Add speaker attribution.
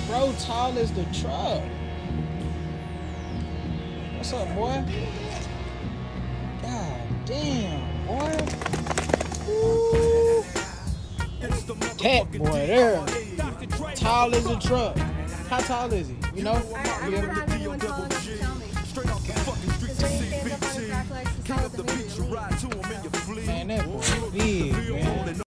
Speaker 1: Bro, tall as the truck. What's up, boy? God damn, boy. Woo. That boy there. Tall as the truck. How tall is he? You know?
Speaker 2: I don't know how many ones